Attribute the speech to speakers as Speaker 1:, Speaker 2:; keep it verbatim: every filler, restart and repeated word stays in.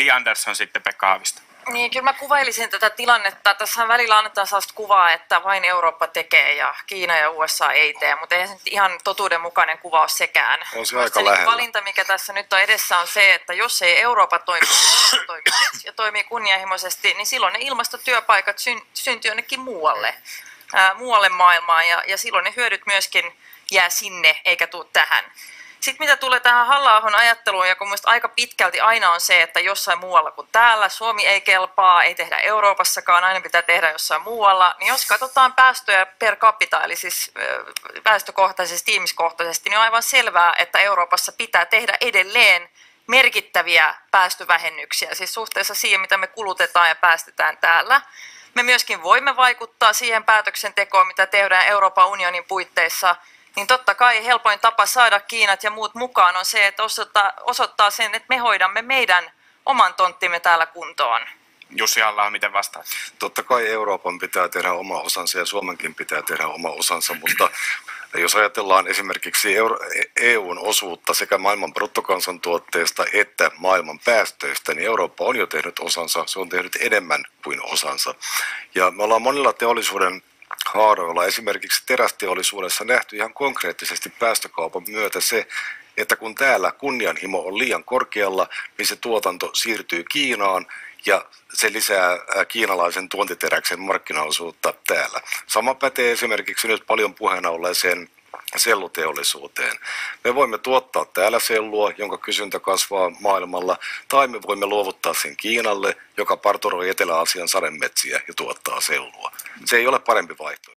Speaker 1: Li Andersson sitten Pekka Haavisto.
Speaker 2: Niin, kyllä mä kuvailisin tätä tilannetta. Tässä välillä annetaan sellaista kuvaa, että vain Eurooppa tekee ja Kiina ja U S A ei tee, mutta eihän se nyt ihan totuudenmukainen kuva ole sekään.
Speaker 3: On se aika
Speaker 2: se
Speaker 3: lähellä.
Speaker 2: valinta, mikä tässä nyt on edessä, on se, että jos ei Eurooppa toimi, Eurooppa toimii ja toimii kunnianhimoisesti, niin silloin ne ilmastotyöpaikat syn, syntyy jonnekin muualle, ää, muualle maailmaan ja, ja silloin ne hyödyt myöskin jää sinne eikä tule tähän. Sitten mitä tulee tähän Halla-ahon ajatteluun, joka mielestäni aika pitkälti aina on se, että jossain muualla kuin täällä, Suomi ei kelpaa, ei tehdä Euroopassakaan, aina pitää tehdä jossain muualla, niin jos katsotaan päästöjä per capita, eli siis päästökohtaisesti, ihmiskohtaisesti, niin on aivan selvää, että Euroopassa pitää tehdä edelleen merkittäviä päästövähennyksiä, siis suhteessa siihen, mitä me kulutetaan ja päästetään täällä. Me myöskin voimme vaikuttaa siihen päätöksentekoon, mitä tehdään Euroopan unionin puitteissa, niin totta kai helpoin tapa saada Kiinat ja muut mukaan on se, että osoittaa, osoittaa sen, että me hoidamme meidän oman tonttimme täällä kuntoon.
Speaker 1: Jussi Halla-aho, miten vastaat?
Speaker 3: Totta kai Euroopan pitää tehdä oma osansa ja Suomenkin pitää tehdä oma osansa, mutta jos ajatellaan esimerkiksi E U:n osuutta sekä maailman bruttokansantuotteesta että maailman päästöistä, niin Eurooppa on jo tehnyt osansa, se on tehnyt enemmän kuin osansa. Ja me ollaan monilla teollisuuden haaroilla, esimerkiksi terästeollisuudessa nähty ihan konkreettisesti päästökaupan myötä se, että kun täällä kunnianhimo on liian korkealla, niin se tuotanto siirtyy Kiinaan ja se lisää kiinalaisen tuontiteräksen markkinaosuutta täällä. Sama pätee esimerkiksi nyt paljon puheena olleeseen selluteollisuuteen. Me voimme tuottaa täällä sellua, jonka kysyntä kasvaa maailmalla, tai me voimme luovuttaa sen Kiinalle, joka parturoi Etelä-Aasian sademetsiä ja tuottaa sellua. Se ei ole parempi vaihtoehto.